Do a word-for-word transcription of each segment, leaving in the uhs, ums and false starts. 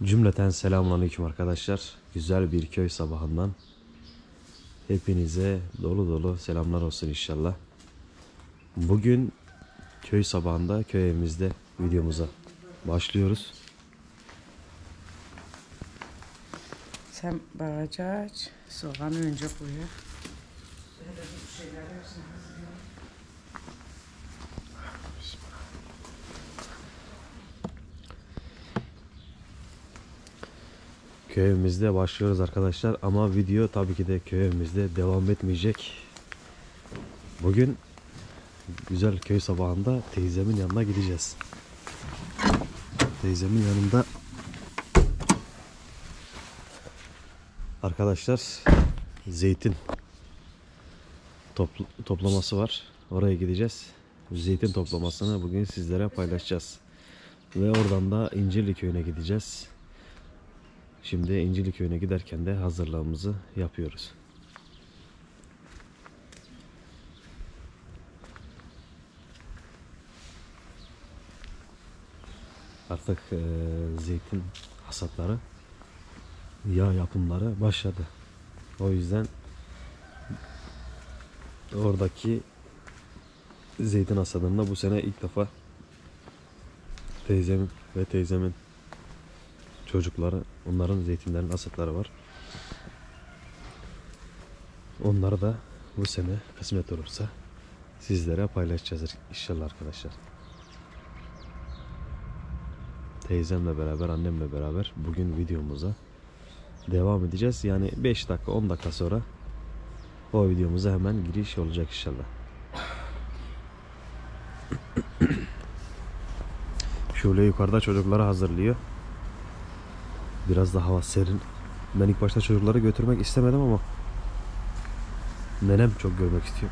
Cümleten selamünaleyküm arkadaşlar. Güzel bir köy sabahından hepinize dolu dolu selamlar olsun inşallah. Bugün köy sabahında köy evimizde videomuza başlıyoruz. Sen barajı aç, soğanı önce koy. Böyle bir şeyler yapsın. Köy evimizde başlıyoruz arkadaşlar ama video tabii ki de köy evimizde devam etmeyecek. Bugün güzel köy sabahında teyzemin yanına gideceğiz. Teyzemin yanında arkadaşlar zeytin topl toplaması var. Oraya gideceğiz. Zeytin toplamasını bugün sizlere paylaşacağız. Ve oradan da İncirli köyüne gideceğiz. Şimdi İncirli köyüne giderken de hazırlığımızı yapıyoruz. Artık e, zeytin hasatları, yağ yapımları başladı. O yüzden oradaki zeytin hasadında bu sene ilk defa teyzem ve teyzemin çocukları, onların zeytinlerin hasatları var. Onları da bu sene kısmet olursa sizlere paylaşacağız inşallah arkadaşlar. Teyzemle beraber, annemle beraber bugün videomuza devam edeceğiz. Yani beş dakika on dakika sonra o videomuza hemen giriş olacak inşallah. Şöyle yukarıda çocukları hazırlıyor. Biraz da hava serin. Ben ilk başta çocukları götürmek istemedim ama nenem çok görmek istiyor.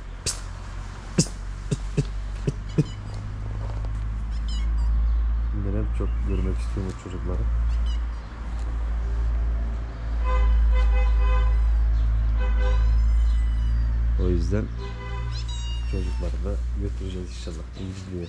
Nenem çok görmek istiyor bu çocukları. O yüzden çocukları da götüreceğiz inşallah. İnciliyor.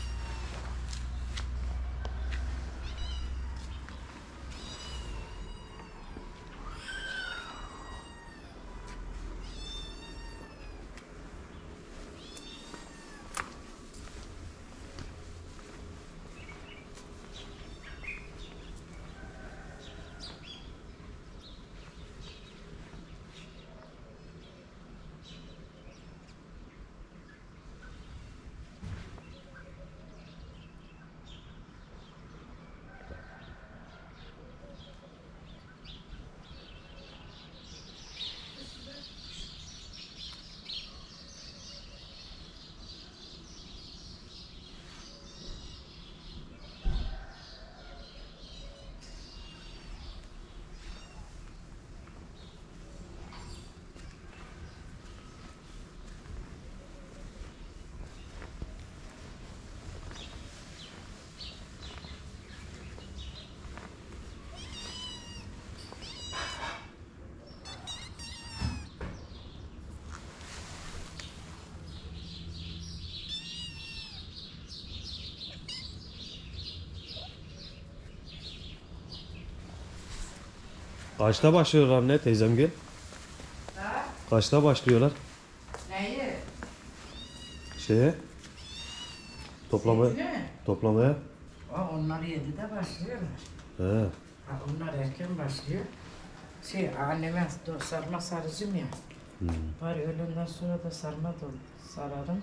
Kaçta başlıyorlar anne, teyzem gel? Ha? Kaçta başlıyorlar? Neyi? Şeye? Toplamaya. Zeytini? Toplamaya. Aa, onlar yedide başlıyorlar. He. Ha, onlar erken başlıyor. Şey, anneme do- sarma sarıcım ya. Hmm. Var öğlenden sonra da sarma da sararım.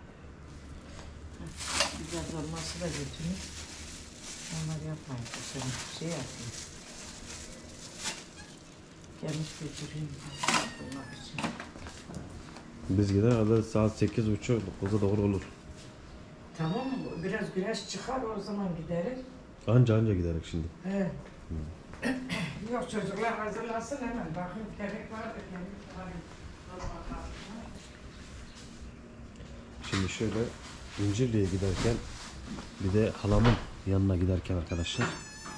Güzel dolması da götürür. Onlar yapmayın. Sen şey yapayım. Gelmiş götüreyim. Bunlar için. Biz gider herhalde saat sekiz buçuk dokuza doğru olur. Tamam mı? Biraz güneş çıkar o zaman gideriz. Anca anca giderek şimdi. He. Yok çocuklar hazırlansın hemen. Bakın gerek vardır. Gerek var. Şimdi şöyle İncirli'ye giderken bir de halamın yanına giderken arkadaşlar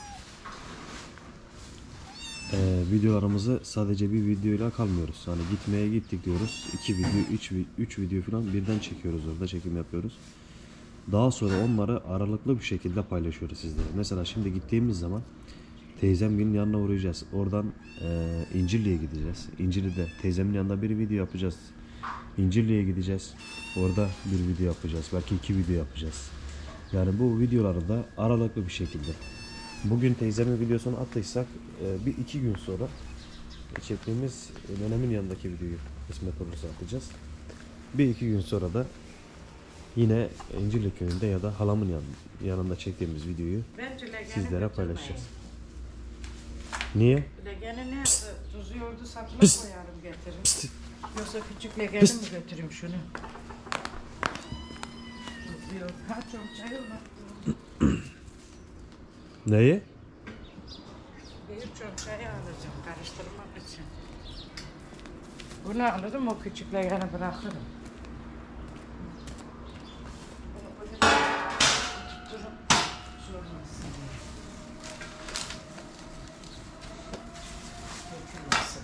e, videolarımızı sadece bir videoyla kalmıyoruz. Hani gitmeye gittik diyoruz. iki video, üç, üç video falan birden çekiyoruz, orada çekim yapıyoruz. Daha sonra onları aralıklı bir şekilde paylaşıyoruz sizlere. Mesela şimdi gittiğimiz zaman teyzemgilin yanına uğrayacağız. Oradan e, İncirli'ye gideceğiz. İncirli'de teyzemin yanında bir video yapacağız. İncirli'ye gideceğiz. Orada bir video yapacağız. Belki iki video yapacağız. Yani bu videoları da aralıklı bir şekilde. Bugün teyzemin videosunu attıysak e, bir iki gün sonra çektiğimiz nenemin yanındaki videoyu kısmet olursa atacağız. Bir iki gün sonra da yine İncirli köyünde ya da halamın yan, yanında çektiğimiz videoyu sizlere paylaşacağız. Niye? Legeni ne? Tuzu yoğurdu sapına koyarım getiririm. Yoksa küçük legeni mi götüreyim şunu? Tuzu yoğurt. Ha çok çay olur. Neyi? Bir çok çay alacağım karıştırmak için. Bunu alırım, o küçük legeni bırakırım. Bunu böyle tutturup sormasın diye. Dökülmesin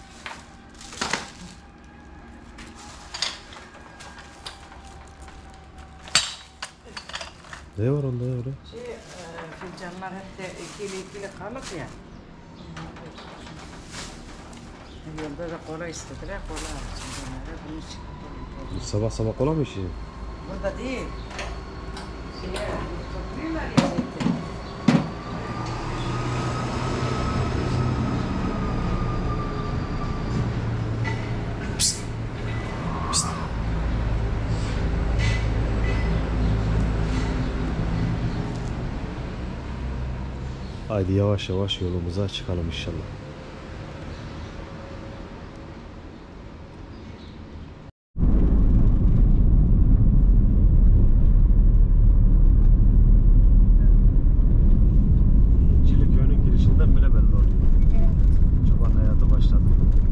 diye. Ne var onda ya öyle? Şey, e, fincanlar hep de ikili ikili kalıp ya. Yolda da kola istediler, kola alacağım onlara. Bunu için. Sabah sabah kola mı işi? Burada değil. Şeye, topluyorlar ya zeytin. Haydi yavaş yavaş yolumuza çıkalım inşallah. İncirli köyünün girişinden bile belli oluyor. Çoban hayatı başladı.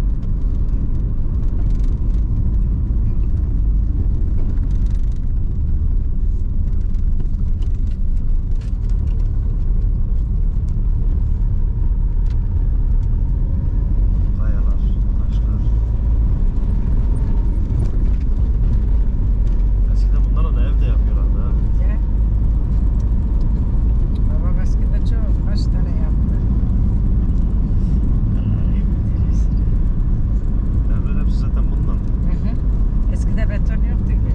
Kayalar, taşlar. Eskiden bunlara da evde yapıyorlardı ha. Ya. Babam eskiden çok kaç tane yaptı. Evler hepsi zaten bundan. Hı hı. Eskide beton yoktu ki.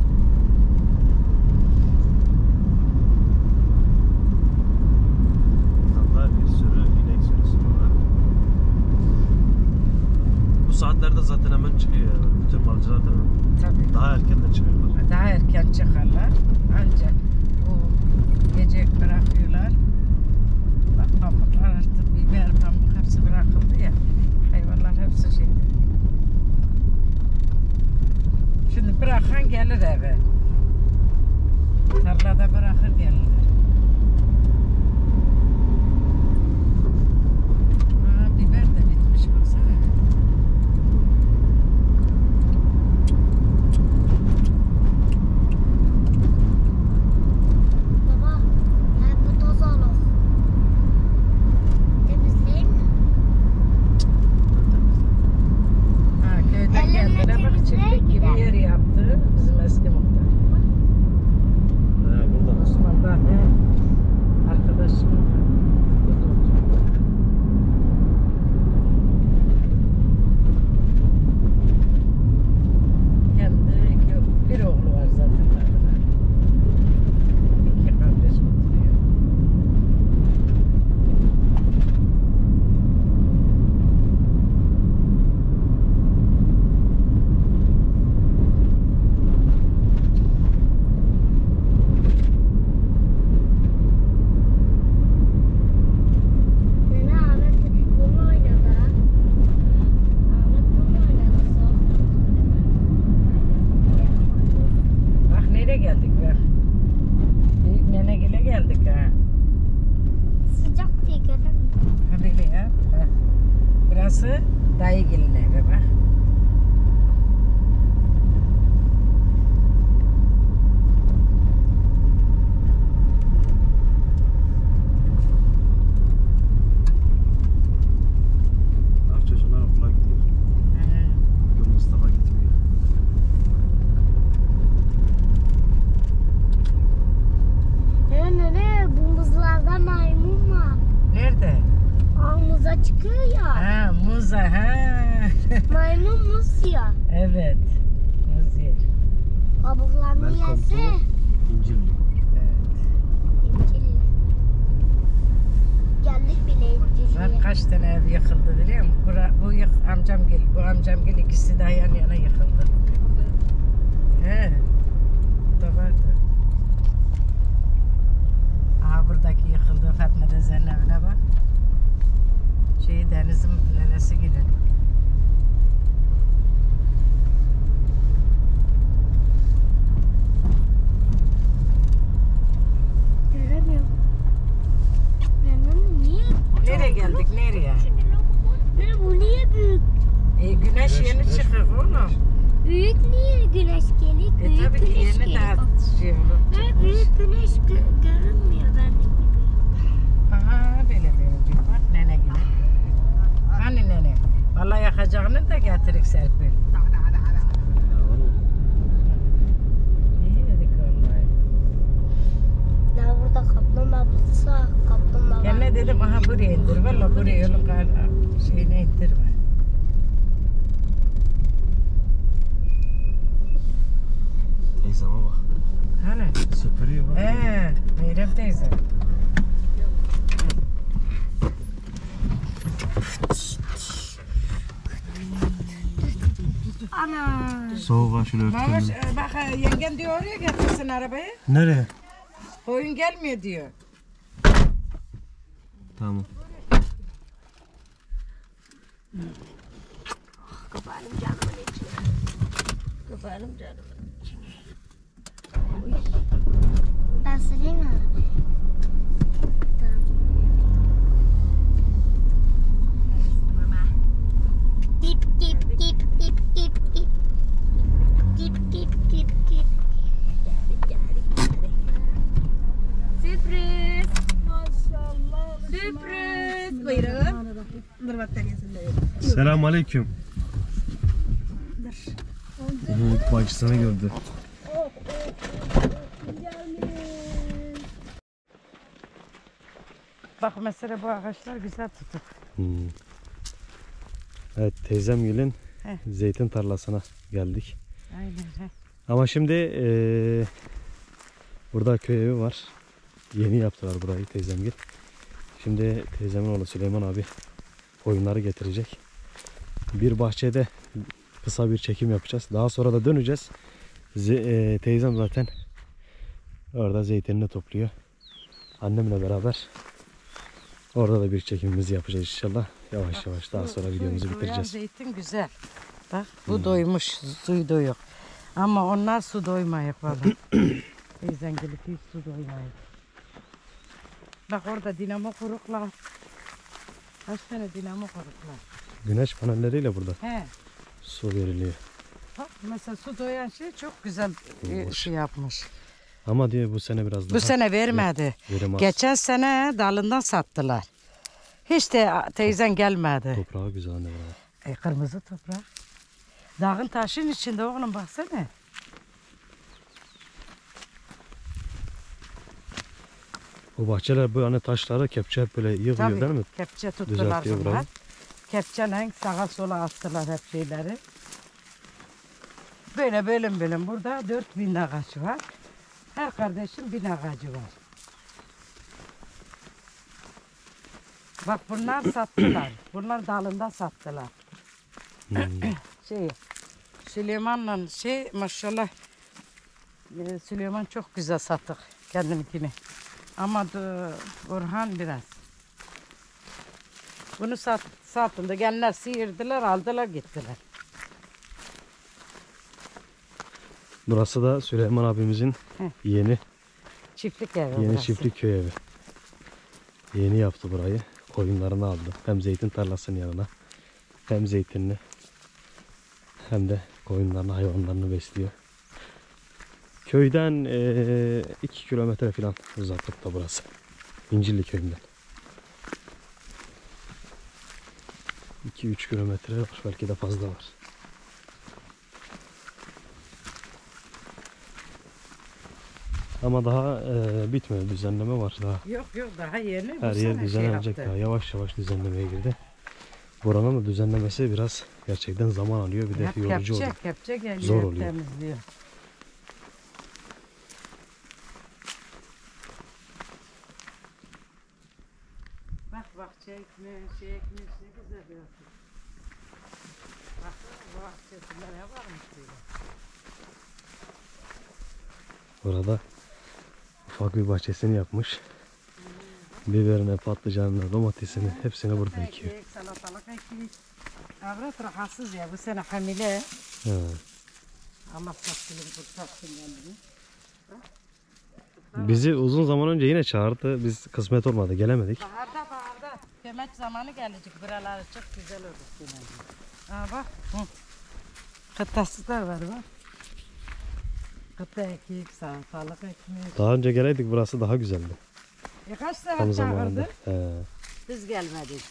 Burada bir sürü inek sürüsü var. Bu saatlerde zaten hemen çıkıyor ya. Bütün balcılar değil mi? Tabii. Daha erken de çıkıyorlar. Daha erken çıkarlar. Ancak bu gece bırakıyorlar. Bak pamuklar artık biber, pamuk hepsi bırakıldı ya. Hayvanlar hepsi şeyde. Şimdi bırakan gelir eve. Tarlada bırakır gelirler. Aa, biber de bitmiş baksana. Baba, ha, bu toz olur. Temizleyeyim mi? Ha, köyden Ellerine geldiler bak temizle, çiftlik gibi gider. yer yaptı bizim eski muhtar. He buradan. Osman da he. Arkadaşım. Kendi iki, bir oğlu var zaten kadına. İki kardeş oturuyor. Nene Ahmet bunu oynadı ha. Ahmet bunu oynadı. Bak nereye geldik bak. Büyük nenegile geldik ha. Sıcak diye görünmüyor. Ha böyle ya. Ha. Burası dayıgilin evi bak. Bak çocuklar okula gidiyor. Ha. Bugün Mustafa gitmiyor. Nene nene bu muzlarda maymun var. Nerede? ya. Evet. Muz yer. Kabuklarını Welcome yerse. to İncirlik. Evet. İncirli. Geldik bile Bak İncirli'ye. kaç tane ev yıkıldı biliyor musun? Bura, bu yık, amcam gel, bu amcam gel ikisi de yan yana yıkıldı. He. Bu da vardı. Aha buradaki yıkıldı Fatma teyzenin evine bak. Şey Deniz'in nenesi gibi. Göremiyorum. Neden niye? Nereye geldik nereye? Ne bu niye büyük? E, güneş, Güneş, yeni güneş, çıkıyor oğlum. Büyük niye güneş gelir? E Büyük tabii ki güneş yeni gelir. daha şey olur. Ne çıkmış. büyük güneş gö- görünmüyor bende gibi. Aha böyle bir bak nene gibi. Hani nene? Vallahi yakacağını da getirik Serpil. İyi dedik vallahi. Ya burada kaplumbağa bulsa kaplumbağa. Ya ne dedim aha buraya indir. Valla buraya yolun galiba şeyine indirme. Teyzeme bak. Hani? Süpürüyor bak. Ee, Meyrem teyze. Ana. Soğuk var şöyle ört Mamuş, kendini. e, bak e, yengen diyor oraya getirsin arabayı. Nereye? Koyun gelmiyor diyor. Tamam. Kapanım canımın içine. Kapanım canımın içine. Ben sileyim mi? Tamam. Dip dip dip dip dip dip. Dip dip dip dip. Sürpriz. Maşallah. Sürpriz. Buyurun. Dur battaniyesinde. Selamun aleyküm. Umut bacısını gördü. Bak mesela bu ağaçlar güzel tutuk. Hmm. Evet teyzem Gül'ün Heh. zeytin tarlasına geldik. Aynen. He. Ama şimdi eee, burada köy evi var. Yeni yaptılar burayı teyzem Gül. Şimdi teyzemin oğlu Süleyman abi koyunları getirecek. Bir bahçede kısa bir çekim yapacağız. Daha sonra da döneceğiz. Ze eee, teyzem zaten orada zeytinini topluyor. Annemle beraber orada da bir çekimimizi yapacağız inşallah. Yavaş yavaş daha sonra videomuzu Doyan bitireceğiz. zeytin güzel. Bak bu doymuş, suyu doyuyor. Ama onlar su doymuyor valla. Teyzen gelip hiç su doymuyor. Bak orada dinamo kuruklar. Kaç tane dinamo kuruklar. Güneş panelleriyle burada He. su veriliyor. Bak mesela su doyan şey çok güzel e, Olmuş. şey yapmış. Ama diyor bu sene biraz daha Bu sene vermedi. verim az. Geçen sene dalından sattılar. Hiç de teyzen gelmedi. Toprağı güzel anne burada. E, kırmızı toprak. Dağın taşın içinde oğlum baksana. Bu bahçeler bu hani taşları kepçe hep böyle yığıyor Tabii değil mi? kepçe tuttular Düzeltiyor bunlar. burayı. Kepçeyle sağa sola attılar hep şeyleri. Böyle bölüm bölüm. Burada dört bin ağaç var. Her kardeşim bin ağacı var. Bak bunlar sattılar. Bunlar dalında sattılar. Hmm. Şey, Süleyman'la şey maşallah e, Süleyman çok güzel sattık kendininkini. Ama da Orhan biraz. Bunu sat, satıldı. Gelenler sıyırdılar, aldılar, gittiler. Burası da Süleyman abimizin Heh. yeni Çiftlik evi yeni burası. çiftlik köy evi. Yeni yaptı burayı. Koyunlarını aldı. Hem zeytin tarlasının yanına hem zeytinini hem de koyunlarını, hayvanlarını besliyor. Köyden eee, iki kilometre falan uzaklıkta burası. İncirli köyünden. iki üç kilometre var. Belki de fazla var. Ama daha eee bitmedi. Düzenleme var daha. Yok yok daha yeni. bu Her sene yer şey düzenlenecek yaptı. daha. Yavaş yavaş düzenlemeye girdi. Buranın da düzenlemesi biraz gerçekten zaman alıyor. Bir de Hep yorucu kepçe, oluyor. kepçe geliyor, Zor hep oluyor. temizliyor. Bak bahçe ekmiş, şey ekmiş, ne güzel yapıyor. Bak bahçesinde ne varmış böyle. Burada ufak bir bahçesini yapmış. Biberini, patlıcanını, domatesini hepsini burada ekiyor. Ekmek, salatalık ekmek. Avrat rahatsız ya, bu sene hamile. Ha. Allah sattığını kurtarsın kendini. Bizi uzun zaman önce yine çağırdı. Biz kısmet olmadı, gelemedik. Baharda baharda kemeç zamanı gelecek. Buraları çok güzel olur kemeç. Aa bak. Hı. Kıtası da var bak. Kıta ekmek, salatalık ekmek. Daha önce geleydik, burası daha güzeldi. E kaç Tam sefer zamanında. çağırdı? He. Biz gelmedik.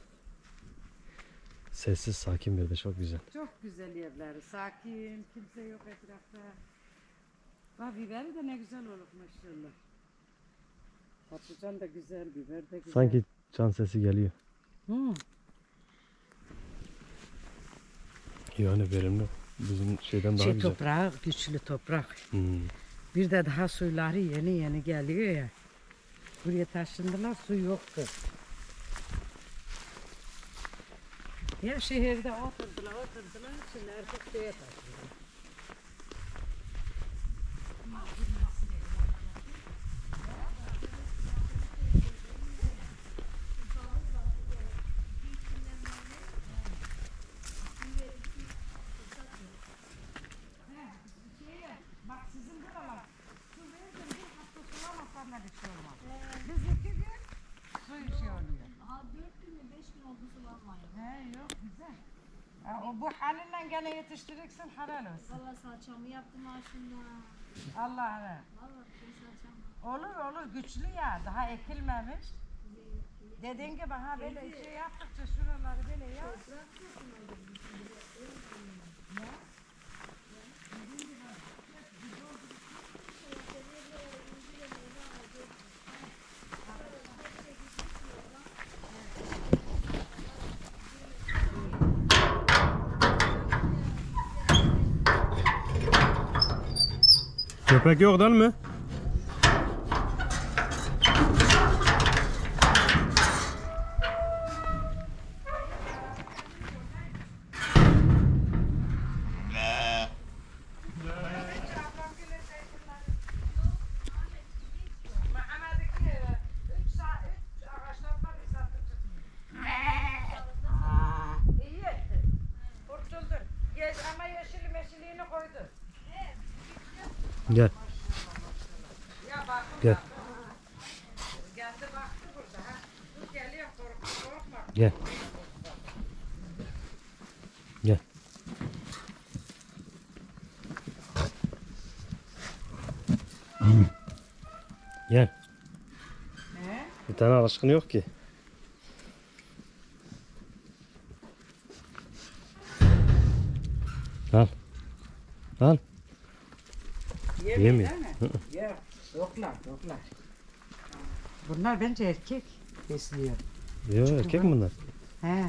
Sessiz, sakin bir de çok güzel. Çok güzel yerler. Sakin, kimse yok etrafta. Bak biberi de ne güzel olur maşallah. Patlıcan da güzel, biber de güzel. Sanki can sesi geliyor. Hı. Yani verimli. Bizim şeyden daha Şey güzel. toprağı, güçlü toprak. Hmm. Bir de daha suyları yeni yeni geliyor ya. Buraya taşındılar, su yoktu. Ya şehirde oturdular, oturdular, şimdi artık suya taşındılar. Bak sizin buralar, su verirken bir hafta sulamazlarla bir şey olmaz. Biz iki gün su şey oluyor. Aha dört gün mü beş gün oldu sulanmıyor. He yok güzel. Ha, o bu halinle gene yetiştirirsin helal olsun. Valla salçamı yaptım aslında. Allah'ına. Valla bir salçam. Olur olur güçlü ya daha ekilmemiş. Dediğin gibi ha böyle şey yaptıkça şuraları böyle yap. Köpek yok değil mi? İyi etti. Kurtuldun. Yes, ama yeşili meşiliğini koydu. Gel. Ya bakın Gel. geldi baktı burada ha. Dur geliyor korkma korkma. Gel. Gel. Gel. Ne? Bir tane alışkın yok ki. Al. Al. Yemiyor. değil mi? Yok. Yoklar yoklar. Bunlar bence erkek besliyor. Yok, erkek mi bunlar? He.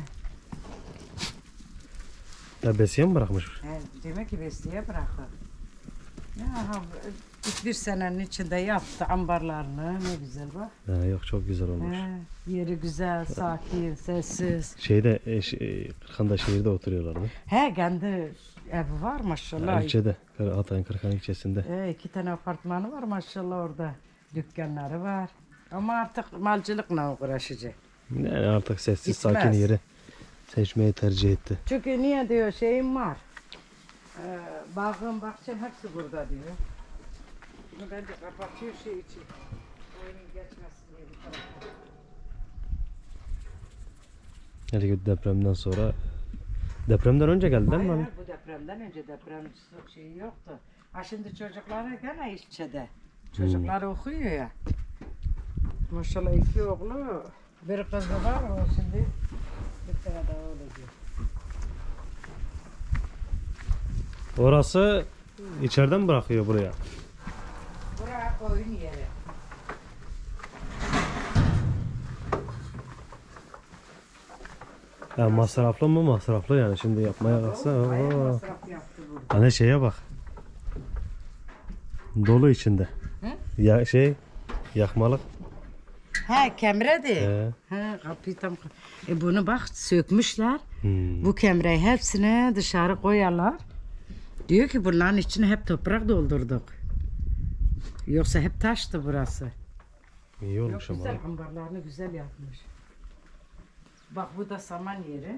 Ya besiye mi bırakmış? He, demek ki besliye bırakır. Ya ha, bir senenin içinde yaptı ambarlarını. Ne güzel bak. Ha, yok, çok güzel olmuş. He, yeri güzel, sakin, sessiz. Şeyde, e, şey, Kırkan'da şehirde oturuyorlardı. He kendi evi var maşallah. İlçede, Kır- Hatay'ın Kırkan ilçesinde. He, iki tane apartmanı var maşallah orada. Dükkanları var. Ama artık malcılıkla uğraşacak. Yani artık sessiz, Gitmez. sakin yeri seçmeyi tercih etti. Çünkü niye diyor şeyim var. Ee, bağım, bahçem hepsi burada diyor. Bunu bence kapatıyor şey için. Oyunun geçmesin diye bir tarafa. Yani depremden sonra, depremden önce geldi değil mi? Hayır, abi? bu depremden önce deprem şeyi yoktu. Ha şimdi çocukları gene ilçede. Çocukları okuyor ya. Maşallah iki oğlu, bir kızı var o şimdi. Bir tane daha olacak. Orası içeriden bırakıyor buraya. Buraya oyun yeri. Ya masraflı mı masraflı yani şimdi yapmaya kalksa. Bayağı Oo. masraf yaptı burada. Hani şeye bak. Dolu içinde. Hı? Ya şey yakmalık. He kemre de. He. He kapıyı tam. E bunu bak sökmüşler. Hmm. Bu kemreyi hepsini dışarı koyarlar. Diyor ki bunların içine hep toprak doldurduk. Yoksa hep taştı burası. İyi Yok olmuş ama. güzel ambarlarını güzel yapmış. Bak bu da saman yeri.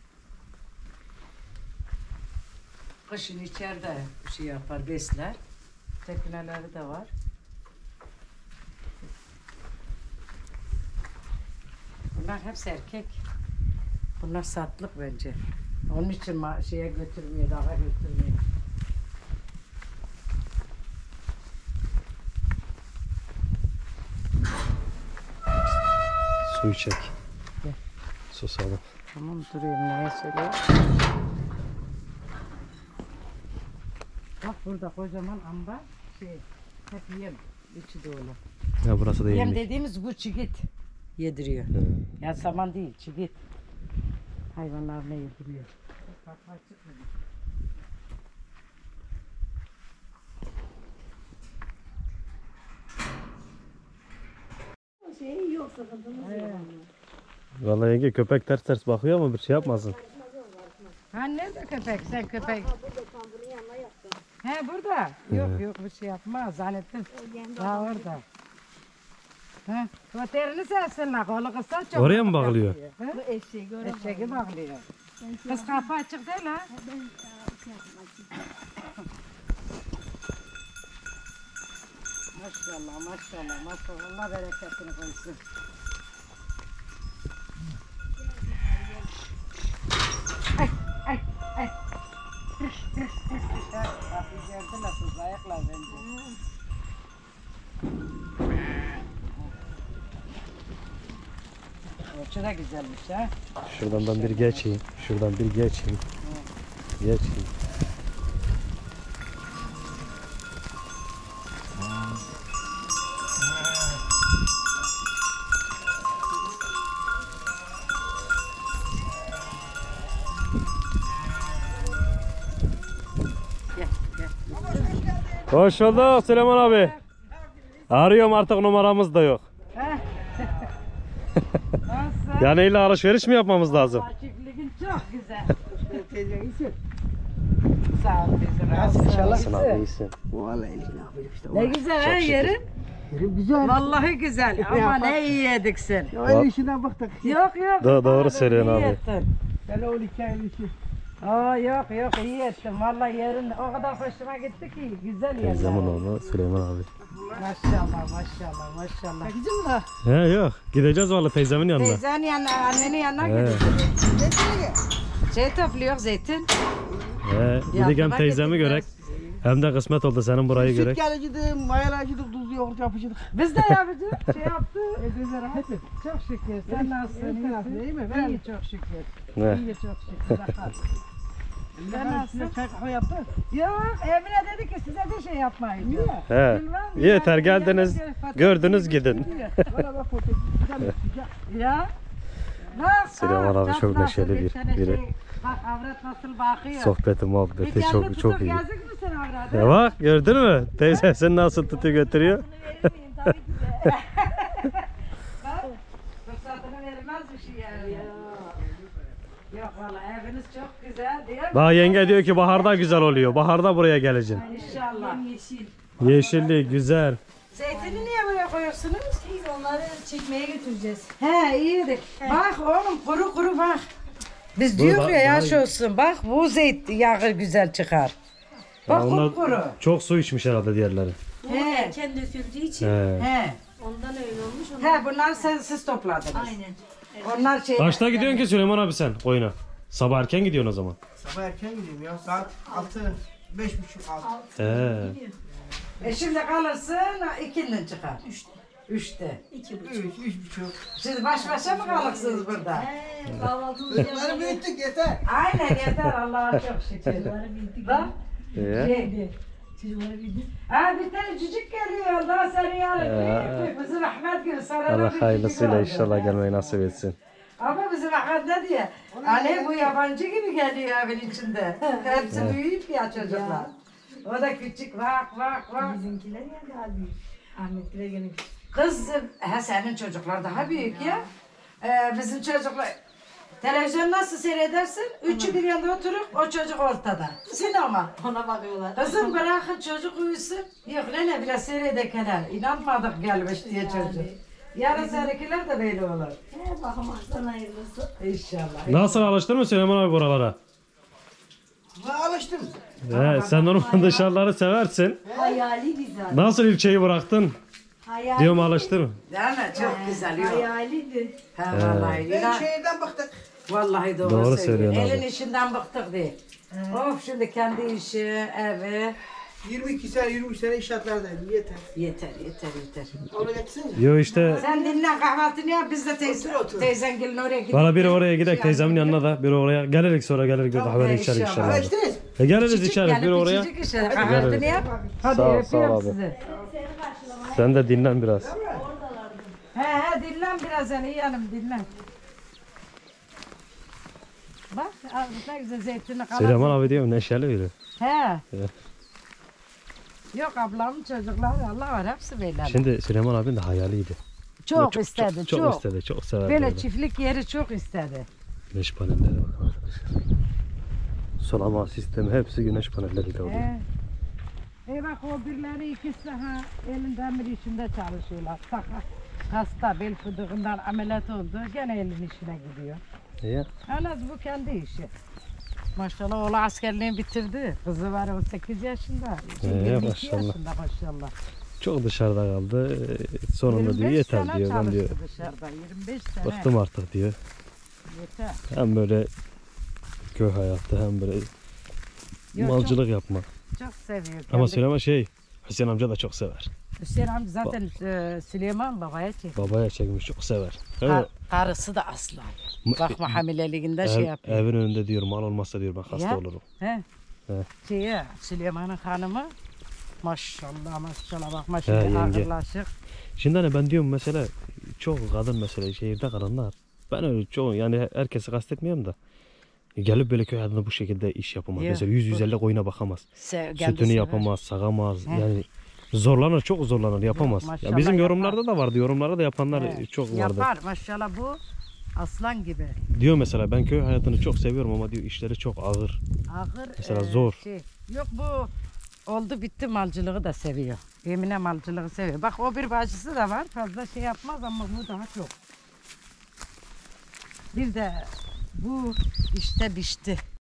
Kışın içeride bir şey yapar besler. Tekneleri de var. Bunlar hepsi erkek. Bunlar satlık bence. Onun için ma- şeye götürmüyor, dağa götürmüyor. Su içecek. Gel. Susalım. Tamam duruyorum neye söylüyor. Bak burada kocaman ambar şey hep yem içi dolu. Ya burası da Yem yemlik. dediğimiz bu çigit yediriyor. He. Ya saman değil çigit. Hayvanlar ne yediriyor? Bak açık mı? Şey yok, sıkıntımız yok. Vallahi yenge köpek ters ters bakıyor ama bir şey yapmasın. Ha nerede köpek? Sen köpek. Ha, burada kamburun yanına yaptım. He burada. Yok yok bir şey yapmaz zannettim. O yem Daha orada. Ha, otelini sensinler. Kolu kısa çok. Oraya mı bağlıyor? Ha? Bu eşeği görüyorum. Eşeği bağlıyor. Kız kapı açık değil ha. Ben şey yapmak Maşallah maşallah maşallah. Allah bereketini koysun. Ay ay ay. Kapıyı gördüler kız ayaklar bence. Ölçü de güzelmiş ha. Şuradan ben bir geçeyim. Şuradan bir geçeyim. Geçeyim. Gel gel. Hoş bulduk Süleyman abi. Arıyorum artık numaramız da yok. Nasıl? Yani illa alışveriş mi yapmamız lazım? Çiftliğin çok güzel. Sağ ol teyze. Nasıl Nasılsın abi iyisin? Vallahi ne yapayım işte. Ne güzel ha şükür. yerin. Yerim güzel. Vallahi güzel ama ne iyi yedik sen. Ya öyle işine baktık. Yok yok. Do- doğru bana söylüyorsun iyi abi. ettin. Ben o hikayenin işi. Aa yok yok iyi ettin. Vallahi yerin o kadar hoşuma gitti ki güzel yerler. Teyzemin oğlu Süleyman abi. Maşallah maşallah maşallah. Gidin mi? He yok. Gideceğiz vallahi teyzemin yanına. Teyzenin yanına, annenin yanına He. gidiyoruz. Şey topluyor zeytin. He. Dedik hem Yakına teyzemi gittik görek. biraz. Hem de kısmet oldu senin burayı Süt görek. gelecekti, mayalacıydık, tuzlu yoğurt yapıcıydık. Biz de yapacağız. Şey yaptı. Evde rahat et. Çok şükür. Sen nasılsın? Sen nasılsın, iyi mi? Ben- İyi çok şükür. He. İyi çok şükür. Rahat. Ben nasıl? Çay kahve yaptın. Yok Emine dedi ki size bir şey yapmayın. Niye? He. Yeter geldiniz. Gördünüz gidin. Bana bak fotoğraf. Güzel sıcak. Ya. Nasıl? Süleyman abi çok nasıl? neşeli bir tane biri. Şey, bak avrat nasıl bakıyor. Sohbeti muhabbeti Bir çok canlı çok tutup iyi. Yazık mısın avradı? Ya bak gördün mü? Teyze sen nasıl tutuyor götürüyor? Bak fırsatını vermez bir şey yani. Yok valla eviniz çok güzel değil mi? Daha yenge diyor ki baharda güzel oluyor. Baharda buraya geleceksin. İnşallah. Yeşillik güzel. Zeytini niye buraya koyuyorsunuz? Biz onları çekmeye götüreceğiz. He iyiydi. Bak oğlum kuru kuru bak. Biz Bu diyor da- ya yaş daha iyi. olsun. Bak bu zeyt yağı güzel çıkar. Bak Onlar kuru. çok su içmiş herhalde diğerleri. Bu He. erken döküldüğü için He. He. ondan öyle olmuş. Ondan... He bunlar siz, siz topladınız. Aynen. Onlar şey. Kaçta gidiyorsun ki Süleyman abi sen koyuna? Sabah erken gidiyorsun o zaman. Sabah erken gideyim ya. Saat altı, beş buçuk, altı. He. E şimdi kalırsın ikinden çıkar. Üçte. Üçte. İki buçuk. Üç, üç buçuk. Siz baş başa mı kalırsınız burada? He, kahvaltımızı Çocukları yapalım. büyüttük yeter. Aynen yeter Allah'a çok şükür. Çocukları bildik. Bak. Ee? Şey, Çocukları bildik. ha bir tane cücük geliyor Allah seni Ya. yarın. Bizi rahmet gör. Sana da bir Allah cücük hayırlısıyla oldu. inşallah gelmeyi nasip etsin. Ama bizim Ahmet ne diye? Anne bu yabancı gibi geliyor evin içinde. Hepsi büyük ya çocuklar. O da küçük bak bak bak. Bizimkiler ya daha büyük. Ahmet'lere gene küçük. Kız, he senin çocuklar daha büyük ya. Ee, bizim çocuklar... Televizyon nasıl seyredersin? Üçü bir yanda oturup o çocuk ortada. Sinema. Ona bakıyorlar. Kızım bırakın çocuk uyusun. Yok nene biraz seyredekeler. İnanmadık gelmiş diye çocuk. Yarın seninkiler de böyle olur. He bakamazsan hayırlısı. İnşallah. Nasıl alıştın mı Süleyman abi buralara? Ha, alıştım. He, sen normal dışarıları seversin. Hayali güzel. Nasıl ilçeyi bıraktın? Hayali. Diyorum alıştın mı? Değil mi? Çok güzel. Yok. Hayaliydi. Ha, vallahi. Ben inan- şehirden bıktık. Vallahi doğru, Doğru söylüyor. söylüyorsun abi. Elin işinden bıktık diye. Of şimdi kendi işi, evi. yirmi iki sene, yirmi üç sene inşaatlardaydım. Yeter. Yeter, yeter, yeter. Onu getirsene. Yo işte Sen dinlen kahvaltını yap, biz de teyze, Otur, otur. teyzen gelin oraya gidelim. bana biri oraya gidelim teyzemin yanına da biri oraya gelirik sonra gelirik bir kahve içerik inşallah. inşallah. Ha abi. içtiniz. E geliriz Küçük içeriz gelin, biri oraya. küçücük işe. Kahvaltını yap. Hadi Sağ ol, öpüyorum sağ ol abi. sizi. Sen de dinlen biraz. He he dinlen biraz yani iyi hanım dinlen. Bak al, ne güzel zeytinli kalan. Süleyman abi diyorum neşeli biri. He. Evet. Yok ablamın çocukları Allah var hepsi böyle. Şimdi Süleyman abinin de hayaliydi. çok, Çok, istedi çok, çok. çok istedi, çok severdi. Böyle öyle. çiftlik yeri çok istedi. Güneş panelleri bakın arkadaşlar. Sulama sistemi hepsi güneş panelleriyle oluyor. He. E bak o birileri ikisi ha elin demir işinde çalışıyorlar. Sakat, hasta bel fıdığından ameliyat oldu. Gene elin işine gidiyor. İyi. Yalnız bu kendi işi. Maşallah oğlu askerliğini bitirdi. Kızı var on sekiz yaşında. Ee, yirmi iki maşallah. yaşında maşallah. Çok dışarıda kaldı. Ee, Sonunda diyor yirmi beş yeter sene diyor. Ben çalıştı diyor dışarıda. yirmi beş sene. bıktım artık diyor. Yeter. Hem böyle köy hayatı hem böyle Yok, malcılık yapma. Çok, çok seviyor. Ama kendi- Süleyman şey Hüseyin amca da çok sever. Hüseyin amca zaten e, Süleyman babaya çekti. Babaya çekmiş çok sever. Kar, Evet. karısı da aslan. Ma- Bakma hamileliğinde şey Ev, yapıyor. evin önünde diyor mal olmazsa diyor ben hasta Ya. olurum. He. He. Şeye, Süleyman'ın hanımı maşallah maşallah bakma He, şimdi yenge. ağırlaşık. Şimdi hani ben diyorum mesela çok kadın mesela şehirde kalanlar ben öyle çok yani herkesi kastetmiyorum da gelip böyle köy hayatında bu şekilde iş yapamaz. Yok, Mesela yüz yüz bu- elli koyuna bakamaz. Se- Sütünü kendisi yapamaz, sağamaz. He. Yani zorlanır, çok zorlanır, yapamaz. Ya maşallah bizim yapar. yorumlarda da vardı. Yorumlarda da yapanlar He, çok vardı. Yapar maşallah bu aslan gibi. Diyor mesela ben köy hayatını çok seviyorum ama diyor işleri çok ağır. Ağır. Mesela e, zor. Şey. Yok bu oldu bitti malcılığı da seviyor. Emine malcılığı seviyor. Bak o bir bacısı da var fazla şey yapmaz ama bu daha çok. Bir de bu işte biçti.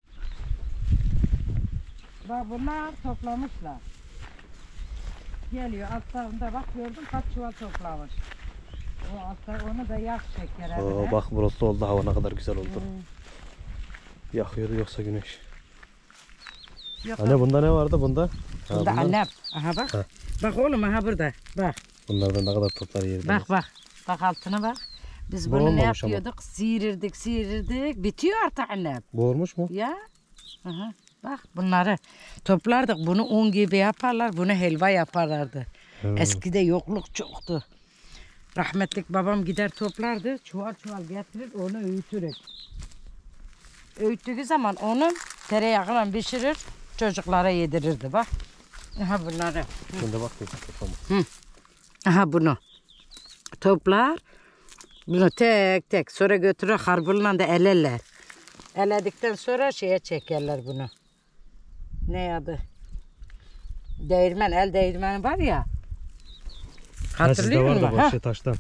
Bak bunlar toplamışlar. Geliyor altlarında bak gördün kaç çuval toplamış. O altta onu da yak şeker Oo, evine. bak burası oldu hava ne kadar güzel oldu. Hmm. Yakıyor yoksa güneş. Yok, Anne bunda ne vardı bunda? Ha, bunda bunlar- annem. Aha bak. Ha. Bak oğlum aha burada. Bak. Bunlardan ne kadar toplar yerdi. Bak bak. Bak altına bak. Biz Bu bunu ne olmamış ama. yapıyorduk? Siirirdik, siirirdik. Bitiyor artık annem. Bu olmuş mu? Ya. Aha. Bak bunları toplardık. Bunu un gibi yaparlar. Bunu helva yaparlardı. Hmm. Eskide yokluk çoktu. Rahmetlik babam gider toplardı. Çuval çuval getirir onu öğütürük. Öğüttüğü zaman onu tereyağıyla pişirir. Çocuklara yedirirdi bak. Aha bunları. Şimdi bak bir toplama. Aha bunu toplar. Bunu tek tek sonra götürür harbulla da elerler. Eledikten sonra şeye çekerler bunu. Ne adı? Değirmen, el değirmeni var ya. Ha, sizde Hatırlıyor vardı musun? bu Ha, şey taştan.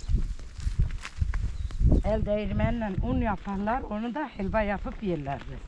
el değirmenle un yaparlar, onu da helva yapıp yerlerdi.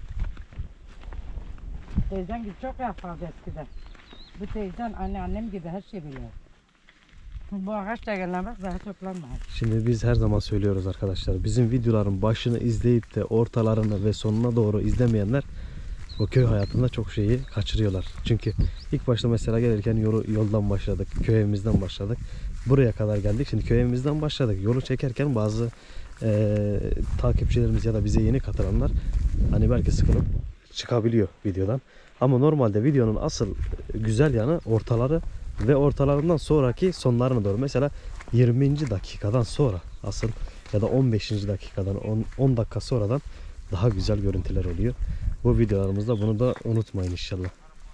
Teyzen gibi çok yapardı eskiden. Bu teyzen anneannem gibi her şey biliyor. Bu ağaç da gelen bak daha toplanmaz. Şimdi biz her zaman söylüyoruz arkadaşlar. Bizim videoların başını izleyip de ortalarını ve sonuna doğru izlemeyenler o köy hayatında çok şeyi kaçırıyorlar. Çünkü ilk başta mesela gelirken yolu, yoldan başladık. Köy evimizden başladık. Buraya kadar geldik. Şimdi köy evimizden başladık. Yolu çekerken bazı eee, takipçilerimiz ya da bize yeni katılanlar hani belki sıkılıp çıkabiliyor videodan. Ama normalde videonun asıl güzel yanı ortaları ve ortalarından sonraki sonlarına doğru. Mesela yirminci dakikadan sonra asıl ya da on beşinci dakikadan on dakika sonradan daha güzel görüntüler oluyor. Bu videolarımızda bunu da unutmayın inşallah.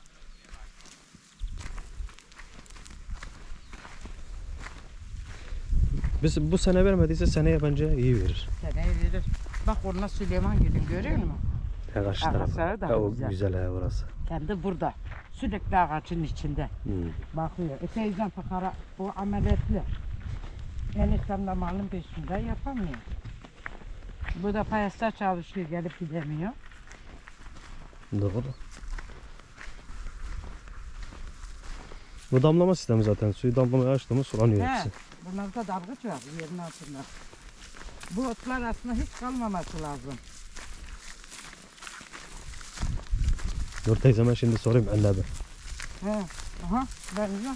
Biz bu sene vermediyse seneye bence iyi verir. Seneye verir. Bak orada Süleyman Gül'ün görüyor musun? Ha, karşı Ağaçları tarafı. da Ha, o güzel. güzel ha orası. Kendi burada. Sürekli ağacın içinde. Hmm. Bakıyor. E teyzem fakara o ameliyatlı. Eniştem de malın peşinde yapamıyor. Bu da payasta çalışıyor, gelip gidemiyor. Doğru. Bu damlama sistemi zaten. Suyu damlamaya açtığımı sulanıyor He, hepsi. bunlarda dalgıç var yerin altında. Bu otlar aslında hiç kalmaması lazım. Dur teyzeme şimdi sorayım anne be. He, aha, ben de.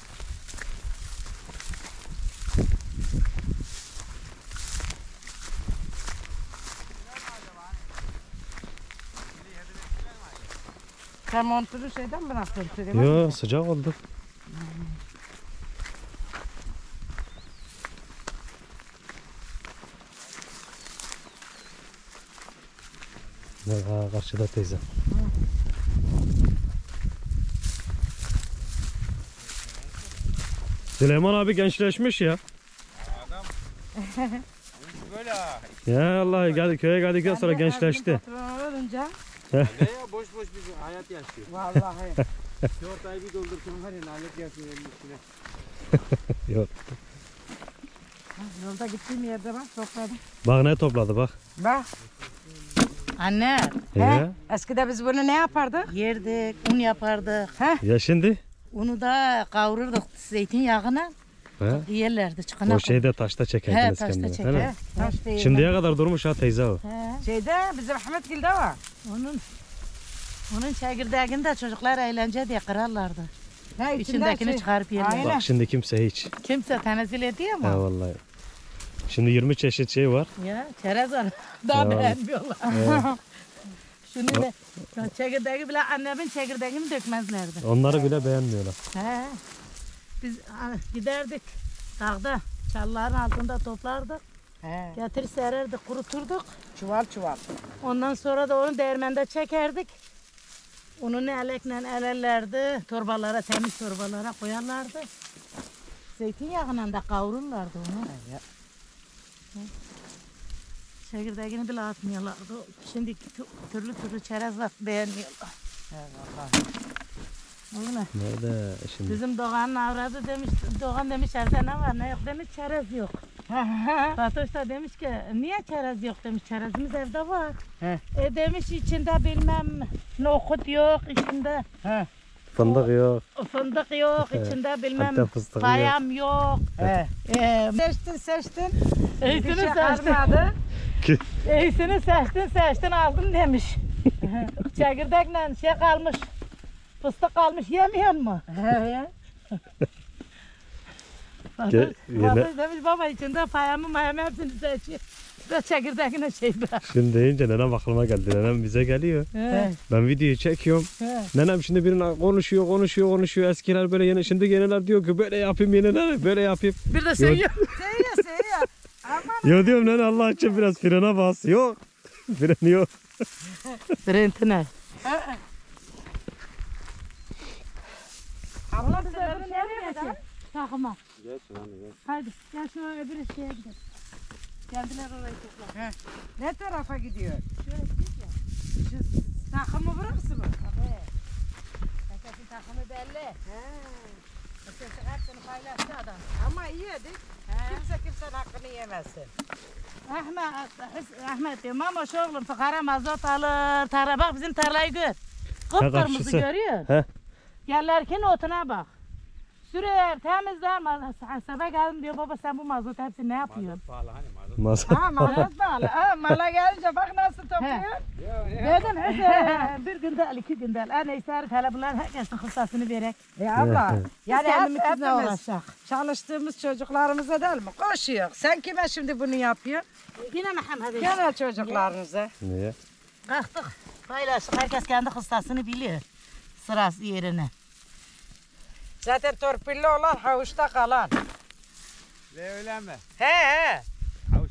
Sen montunu şeyden bıraktın Süleyman. Yo sıcak oldu. Ne ha, karşıda teyze. Süleyman abi gençleşmiş ya. Böyle ha. Ya Allah geldi köye geldikten sonra gençleşti. Olunca Ne ya boş boş bir hayat yaşıyor. vallahi. Ortayı bir doldursun var ya lanet yaşıyor elin üstüne. Yok. Yolda gittiğim yerde bak topladım. Bak ne topladı bak. Bak. Anne. He? He? Eskide biz bunu ne yapardık? Yerdik, un yapardık. He? Ya şimdi? Unu da kavururduk zeytinyağına. He? Yerlerdi çıkana. O şeyde taşta He, çekerdiniz taşta kendini. çeker. He? Taş değil. Şimdiye kadar durmuş ha teyze o. He, Şeyde bizim Ahmet Gil'de var. onun onun çekirdeğini de çocuklar eğlence diye kırarlardı. He, İçindekini şey- çıkarıp yerlerdi. Aynen. Bak şimdi kimse hiç. Kimse tenezzül ediyor He mu? vallahi. Şimdi yirmi çeşit şey var. Ya çerez var. Daha Ya. beğenmiyorlar. Şunu bile, çekirdeği bile annemin çekirdeğini dökmezlerdi. Onları bile beğenmiyorlar. He. Biz a, giderdik dağda, çalıların altında toplardık. He. Getir sererdik, kuruturduk. Çuval çuval. Ondan sonra da onu değirmende çekerdik. Onu elekle elerlerdi, torbalara, temiz torbalara koyarlardı. Zeytinyağıyla da kavururlardı onu. Çekirdeğini bile atmıyorlardı. Şimdi tü- türlü türlü çerez var, beğenmiyorlar. Öyle. Nerede şimdi? Bizim Doğan'ın avradı demiş, Doğan demiş evde ne var ne yok demiş, çerez yok. Fatoş da demiş ki niye çerez yok demiş, çerezimiz evde var. He. E demiş içinde bilmem nohut yok, içinde He. Fındık yok. fındık yok, içinde bilmem Antep fıstığı yok. payam yok. He. E, Seçtin seçtin. iyisini Bir şey seçtin, kalmadı. iyisini seçtin, seçtin aldın demiş. Çekirdekle şey kalmış, fıstık kalmış yemiyor mu? He. Ge- yine- Fatoş demiş baba içinde payamı mayamı hepsini seçiyor. Ve çekirdekine şey bırak. Şimdi deyince nenem aklıma geldi. Nenem bize geliyor. He. Ben videoyu çekiyorum. He. Nenem şimdi birine konuşuyor, konuşuyor, konuşuyor. Eskiler böyle yeni, şimdi yeniler diyor ki böyle yapayım, yeniler böyle yapayım. Bir de sen Yok. yok. Seyiyor seyiyor. Aman. Yo diyorum nene Allah için biraz frene bas. Yok. Fren yok. Rentine. Abla Bize bize bir bir şey vermesin. Takma. Geç lan geç. Hadi gel şu öbür şeye gidelim. Geldiler orayı topla. ne tarafa gidiyor? Şöyle gideceğiz ya. Şu takımı burası mı? Tabii. Herkesin takımı belli. Herkes hepsini paylaştı adam. Ama iyi edik. Kimse kimsenin hakkını yemesin. Ahmet, Ahmet diyorum ama şu oğlum fıkara mazot alır. Tarla bak bizim tarlayı gör. Kıpkırmızı karşısı. görüyor. He. Yerlerken otuna bak. Sürer, temizler. Sabah geldim diyor baba sen bu mazot hepsini ne yapıyorsun? Pahalı hani mazot. Masa. Ha mazot bağlı. Ha mala gelince bak nasıl topluyor. Dedim Hüseyin bir günde al, iki günde al. Ha neyse her hele bunlar herkesin kısasını verek. E abla yani hep, kendimiz kimle hepimiz uğraşacak? çalıştığımız çocuklarımıza değil mi? Koşuyor. Sen kime şimdi bunu yapıyorsun? Yine Muhammed. Gene çocuklarınıza. Niye? Kalktık. Paylaştık. Herkes kendi kısasını biliyor. Sırası yerine. Zaten torpilli olan havuçta kalan. Ne öyle mi? He he. Havuç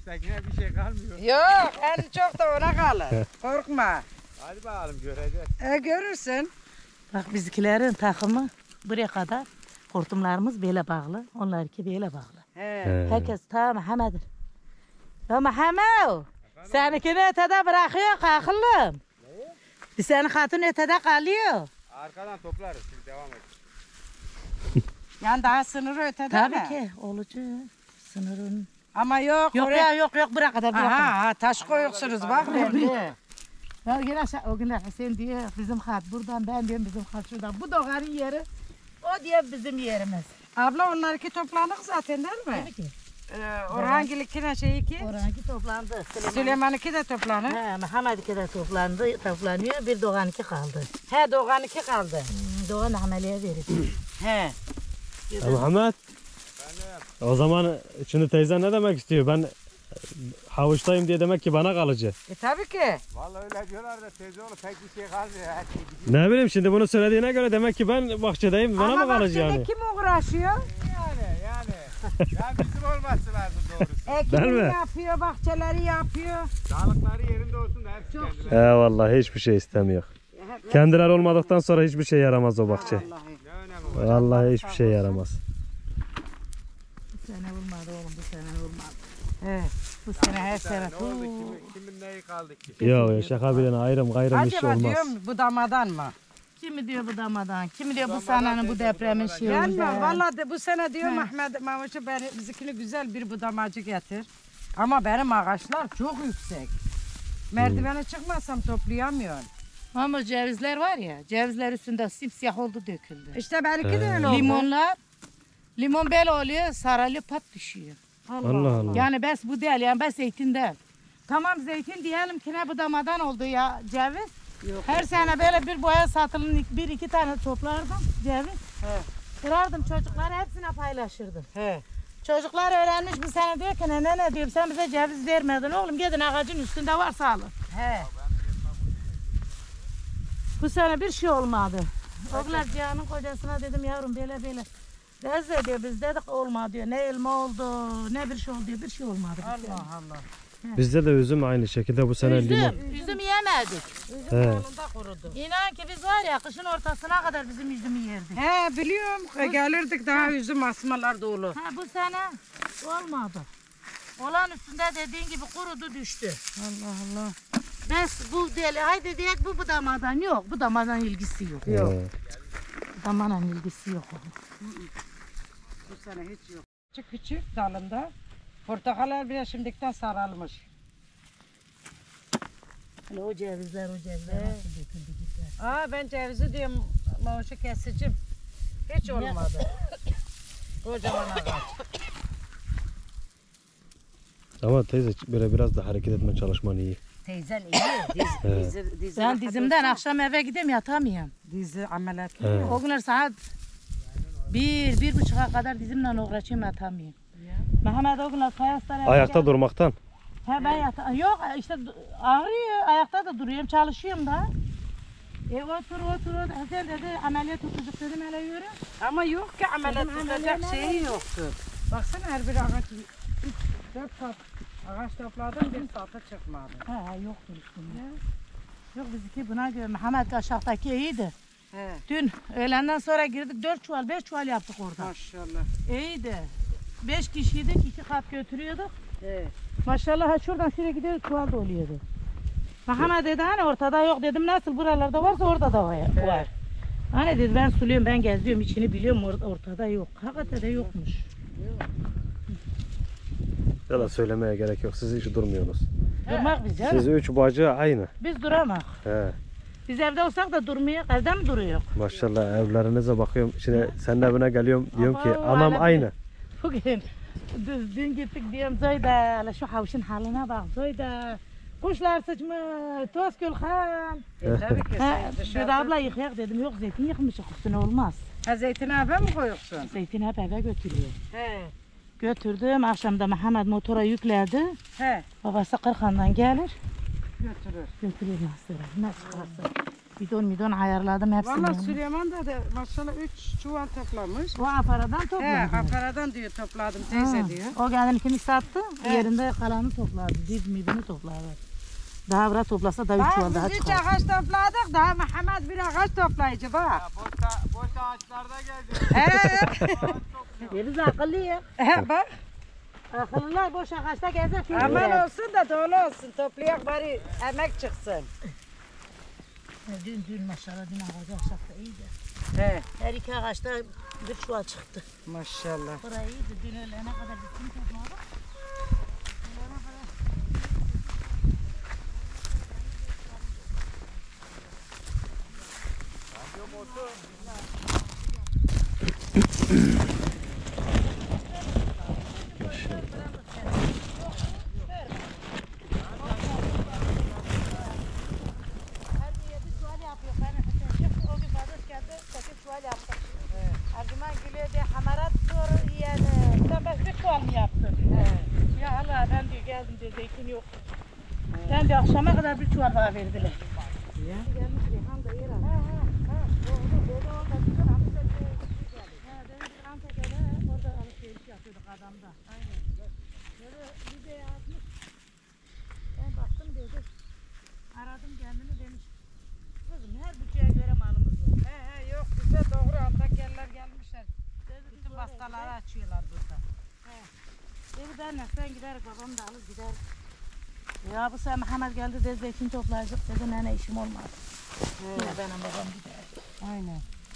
Avuçtakine bir şey kalmıyor. Yok en çok da ona kalır. Korkma. Hadi bakalım göreceğiz. E, görürsün. Bak bizimkilerin takımı buraya kadar. Hortumlarımız böyle bağlı. Onlarınki böyle bağlı. He. He. Herkes ta Mehmet'dir. Ya Mehmet, seninkini ötede bırakıyor kalkılım. Senin hatun ötede kalıyor. Arkadan toplarız. Siz devam edin. Yani daha sınırı ötede Tabii mi? ki olacak. Sınırın. Ama yok, Yok oraya... ya yok yok bırak kadar bırak. Aha, ha, taş koyuyorsunuz bak belli. Ya yine şey, o günler Hüseyin diyor bizim hat buradan, ben diyorum bizim hat şuradan. Bu doğanın yeri, o diyor bizim yerimiz. Abla onlarınki toplandık zaten değil mi? Tabii ki. Ee, Orhangilikine şeyi ki, Oranki toplandı. Süleyman'ınki de toplanır. He, Mehmet'inki de toplandı, toplanıyor. Bir Doğan'ınki kaldı. He, Doğan'ınki kaldı. Hmm, Doğan ameliyeye verildi. He. Ya Muhammed. O zaman şimdi teyzen ne demek istiyor? Ben havuçtayım diye demek ki bana kalıcı. E tabii ki. Vallahi öyle diyorlar da teyze oğlu pek bir şey kalmıyor. Her şey gidiyor. Ne bileyim şimdi bunu söylediğine göre demek ki ben bahçedeyim. Bana Ama mı kalıcı bahçede yani? kim uğraşıyor? Yani yani. Ya bizim olması lazım doğrusu. Ekimi Değil mi? yapıyor, bahçeleri yapıyor. Sağlıkları yerinde olsun da hepsi kendine. He vallahi hiçbir şey istemiyor. Kendiler olmadıktan sonra hiçbir şey yaramaz o bahçe. Vallahi. Ne önemi var? Vallahi hiçbir şey yaramaz. Bu sene olmadı oğlum, bu sene olmadı. He. Bu sene her sene. Ne oldu? Kimin, kimin neyi kaldı ki? Yok şaka bilene ayrım gayrım iş Acaba olmaz. diyorum bu damadan mı? Kimi diyor bu damadan, kimi diyor bu senenin bu depremin şey Gelme oldu. vallahi de bu sene diyor Mehmet Mamuç'u beni bizimkini güzel bir budamacı getir. Ama benim ağaçlar çok yüksek. Merdivene çıkmazsam toplayamıyorum. Ama cevizler var ya, cevizler üstünde simsiyah oldu döküldü. İşte belki de öyle oldu. Limonlar, limon böyle oluyor, sararıyor, pat düşüyor. Allah Allah. Yani bes bu değil, yani bes zeytin değil. Tamam zeytin diyelim ki ne budamadan oldu ya ceviz. Yok. Her sene böyle bir boya satılın bir iki tane toplardım ceviz. He. Kırardım çocuklara hepsine paylaşırdım. He. Çocuklar öğrenmiş bir sene diyor ki ne ne diyorum sen bize ceviz vermedin oğlum gidin ağacın üstünde varsa alın. He. Bu sene bir şey olmadı. Oğlan Cihan'ın kocasına dedim yavrum böyle böyle. Rezze diyor biz dedik olmadı diyor. Ne elma oldu ne bir şey oldu diyor bir şey olmadı. bu sene. Allah Allah. Bizde de üzüm aynı şekilde bu sene Üzüm, limon. üzüm yemedik. Üzüm He. dalında kurudu. İnan ki biz var ya kışın ortasına kadar bizim üzümü yerdik. He biliyorum. E, gelirdik daha üzüm asmalar dolu. Ha bu sene olmadı. Olan üstünde dediğin gibi kurudu düştü. Allah Allah. Bes bu değil. Haydi diyek bu budamadan yok. Budamadan ilgisi yok. Yok. He. Budamadan ilgisi yok. Bu sene hiç yok. Küçük küçük dalında. Portakallar bile şimdikten sararmış. Hele o cevizler o cevizler nasıl döküldü gitti. Aa ben cevizi diyorum mauşu kesicim. Hiç olmadı. Kocaman ağaç. Ama teyze böyle biraz da hareket etme çalışman iyi. Teyzen iyi. Diz, He. dizi, dizi Ben dizimden akşam eve gideyim yatamıyorum. Dizi ameliyatı. He. O günler saat bir, bir buçuğa kadar dizimle uğraşıyorum yatamıyorum. Mehmet o günler Kayaslar eve Ayakta geldi. durmaktan. He ben yata yok işte du- ağrıyor ayakta da duruyorum çalışıyorum da. E otur otur otur. Sen dedi ameliyat tutacak dedim hele yürü. Ama yok ki ameliyat Dedim, tutacak ameliyat şeyi yoktu. Baksana her bir ağaç üç, dört saat ağaç topladım bir saate çıkmadı. He he yoktur üstünde. Yok bizimki buna göre Mehmet aşağıdaki iyiydi. He. Dün öğlenden sonra girdik dört çuval beş çuval yaptık orada. Maşallah. İyiydi. Beş kişiydik iki kat götürüyorduk. He. Maşallah ha şuradan şuraya gidiyoruz çuval doluyordu. Mehmet dedi hani ortada yok dedim nasıl buralarda varsa orada da var. var. Hani dedi ben suluyorum ben geziyorum içini biliyorum or- ortada yok. Hakikaten de yokmuş. Ya da söylemeye gerek yok. Siz hiç durmuyorsunuz. Durmak biz canım. Siz üç bacı aynı. Biz duramak. He. Biz evde olsak da durmuyor. Evde mi duruyor? Maşallah evlerinize bakıyorum. Şimdi senin evine geliyorum diyorum ki Abo, anam hala- aynı. Bugün dün, dün gittik diyorum Zayda hele şu havuşun haline bak Zayda. Kuşlar sıçmış, toz külhan. E, tabii ki Ha, sen dedi dışarıda. abla yıkayak dedim yok zeytin yıkmışık üstüne olmaz. Ha zeytini eve mi koyuyorsun? Zeytin hep eve götürüyor. He. Götürdüm akşamda Mehmet motora yükledi. He. Babası Kırkan'dan gelir Götürür. götürür Nasır'a. Ne çıkarsa. Bidon bidon ayarladım hepsini. Valla Süleyman da, da maşallah üç çuval toplamış. O afaradan He, topladı. Afaradan diyor topladım teyze Ha, diyor. O kendininkini sattı. He. Yerinde kalanı topladı. Did midini topladı. Daha bırak toplasa da üç Bak çuval daha biz üç çıkar. ağaç topladık daha Muhammed bir ağaç toplayıcı bak. Boş, boş ağaçlarda geldi. He, Ya biz akıllı ya. he, bak Akıllılar boş ağaçta gezer. kim bilir? aman olsun da dolu olsun toplayak bari emek çıksın. Dün dün maşallah dün ağacı aşağıda iyiydi. He, Her iki ağaçta bir çuval çıktı. maşallah. Burayı iyiydi. Dün öğlene kadar bütün topladık. Öğlene kadar. Her gün yedi çuval yapıyor. Ben o gün kardeş geldi, sekiz çuval yaptık. Ercümen gülüyor diye hamarat sonra yani. Sen beş bir çuval mı yaptın? Ya Allah ben diyor geldim diyor zeytin yok. Ben diyor akşama kadar bir çuval bana verdiler. Ya. Gelmiş Reyhan da yer aldı. Ha ha ha. Orada böyle orada bütün Amsterdam'da bir şey geldi. Ha benim bir Antakya'da orada alışveriş yapıyorduk adamda. Aynen. Böyle bir de yazmış. Ben baktım dedi. Aradım kendini demiş. Kızım her bütçeye göre malımız var. He he yok bize doğru Antakyalılar gelmişler. Dedi, biz Bütün oraya bastaları gider. açıyorlar burada. Dedi benle sen gider babam da alır gider. Ya bu sefer Muhammed geldi dedi zeytin toplayacak dedi nene işim olmaz. Yine benim babam gider. Aynen.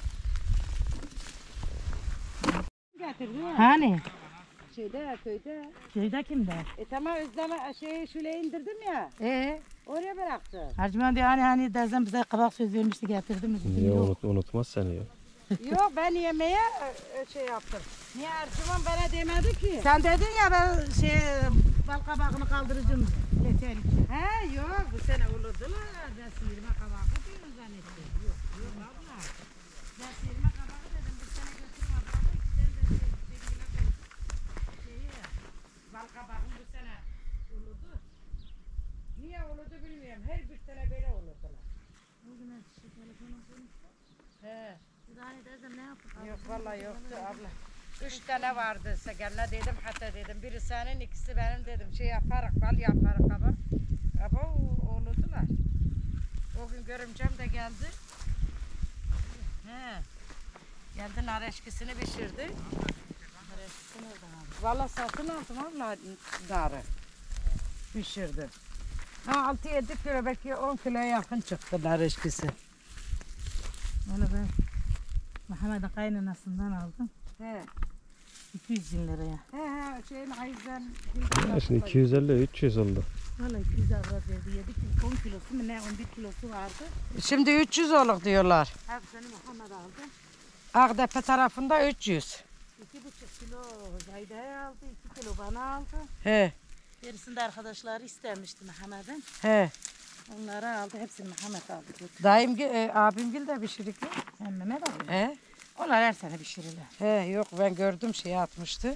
Hani? Şeyde köyde. Köyde kimde? E tamam Özlem şey şöyle indirdim ya. Ee? Oraya bıraktı. Harcıman diyor hani hani dedem bize kabak söz vermişti getirdi mi? Dedim, Niye yok. unut, unutmaz seni ya. Yok ben yemeğe e, e, şey yaptım. Niye Ercüman bana demedi ki? Sen dedin ya ben şey bal kabağını kaldıracağım. Yeter ki. He yok bu sene uludular. Ben sıyırma kabağı diyorum zannettim. Yok yok abla. Ben sıyırma kabağı dedim bir sene götürüm abla. İki sene de şey, sevgili şeyi bal kabağı bu sene uludu. Niye uludu bilmiyorum. Her bir sene böyle uludular. O zaman şu telefonum konuştu. He. Hani dedem ne yapayım? Yok vallahi yoktu abla. Üç tane vardı Segen'le dedim hatta dedim biri senin ikisi benim dedim şey yaparak bal yaparak kabak. Ama oludular. O gün görümcem de geldi. He. Geldi nar eşkisini pişirdi. Nar eşkisi nereden aldın? Vallahi satın aldım abla narı. Pişirdi. Ha altı yedi kilo belki on kiloya yakın çıktı nar eşkisi. Öyle ben Muhammed'in kaynanasından aldım. He. iki yüz bin liraya. He he şeyin ayızdan. Ya şimdi iki yüz elli üç yüz oldu. Valla iki yüz avrat verdi. yedi kilo, on kilosu mu ne on bir kilosu vardı. Şimdi üç yüz oluk diyorlar. Hepsini Muhammed aldı. Akdepe tarafında üç yüz. iki buçuk kilo Zayda'ya aldı. iki kilo bana aldı. He Gerisini de arkadaşları istemişti Muhammed'in. he. Onları aldı. Hepsini Muhammed aldı. Dayım e, abimgil de pişirikli. Hem Mehmet aldı. He. Onlar her sene pişirirler. He yok ben gördüm şey atmıştı.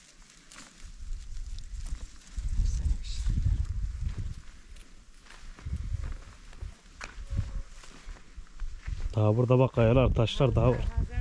Her sene pişirirler. Daha burada bak kayalar, taşlar daha var.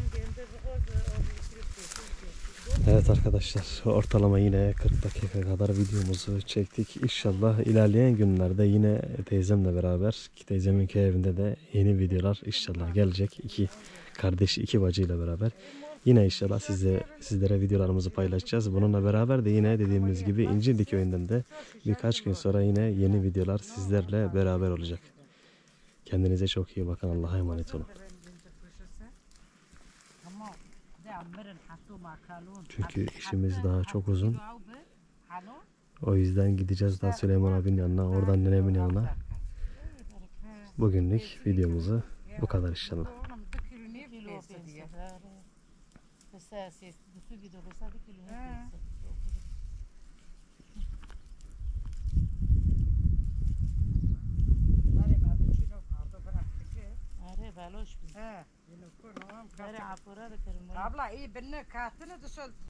Evet arkadaşlar, ortalama yine kırk dakika kadar videomuzu çektik. İnşallah ilerleyen günlerde yine teyzemle beraber, ki teyzemin köy evinde de yeni videolar inşallah gelecek. İki kardeş, iki bacıyla beraber. Yine inşallah size, sizlere videolarımızı paylaşacağız. Bununla beraber de yine dediğimiz gibi İncirli köyünden de birkaç gün sonra yine yeni videolar sizlerle beraber olacak. Kendinize çok iyi bakın. Allah'a emanet olun. Çünkü işimiz daha çok uzun. O yüzden gideceğiz daha Süleyman abinin yanına, oradan nenemin yanına. Bugünlük videomuzu bu kadar inşallah. Abla iyi birini kahtını da